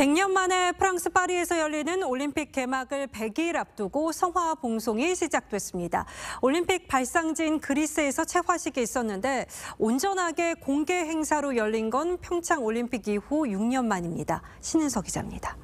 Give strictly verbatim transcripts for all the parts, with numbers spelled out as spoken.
백 년 만에 프랑스 파리에서 열리는 올림픽 개막을 백 일 앞두고 성화 봉송이 시작됐습니다. 올림픽 발상지인 그리스에서 채화식이 있었는데 온전하게 공개 행사로 열린 건 평창 올림픽 이후 육 년 만입니다. 신은석 기자입니다.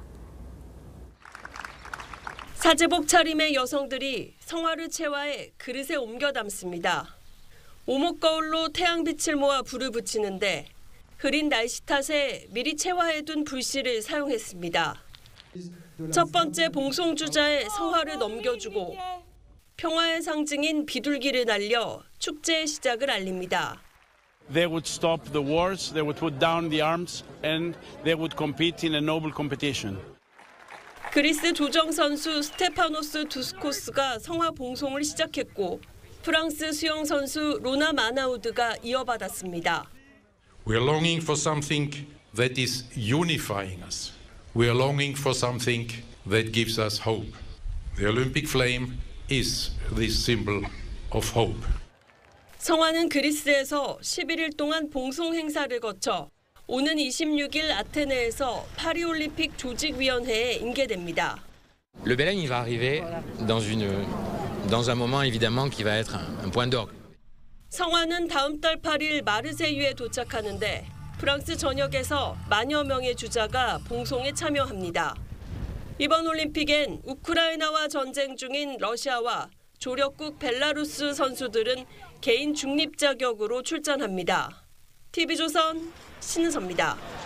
사제복 차림의 여성들이 성화를 채화해 그릇에 옮겨 담습니다. 오목거울로 태양빛을 모아 불을 붙이는데 흐린 날씨 탓에 미리 채화해둔 불씨를 사용했습니다. 첫 번째 봉송주자에 성화를 넘겨주고 평화의 상징인 비둘기를 날려 축제의 시작을 알립니다. They would stop the wars, they would put down the arms, and they would compete in a noble competition. 그리스 조정 선수 스테파노스 두스코스가 성화 봉송을 시작했고 프랑스 수영 선수 로나 마나우드가 이어받았습니다. We are longing for something that is unifying us. We are longing for something that gives us hope. The Olympic flame is this symbol of hope. 성화는 그리스에서 십일 일 동안 봉송 행사를 거쳐 오는 이십육 일 아테네에서 파리올림픽 조직위원회에 인계됩니다. Le Belen il va arriver dans une dans un moment évidemment qui va être un, un point d'orgue. 성화는 다음 달 팔 일 마르세유에 도착하는데 프랑스 전역에서 만여 명의 주자가 봉송에 참여합니다. 이번 올림픽엔 우크라이나와 전쟁 중인 러시아와 조력국 벨라루스 선수들은 개인 중립 자격으로 출전합니다. 티비조선 신은서입니다.